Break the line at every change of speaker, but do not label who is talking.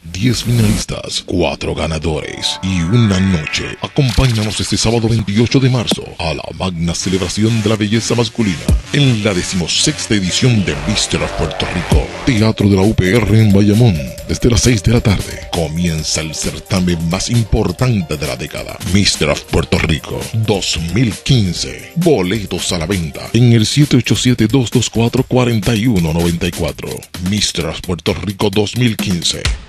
10 finalistas, 4 ganadores y una noche. Acompáñanos este sábado 28 de marzo a la magna celebración de la belleza masculina en la 16ª edición de Mr. Puerto Rico, Teatro de la UPR en Bayamón. Desde las 6 de la tarde comienza el certamen más importante de la década, Mr. Puerto Rico 2015. Boletos a la venta en el 787-224-4194. Mr. Puerto Rico 2015.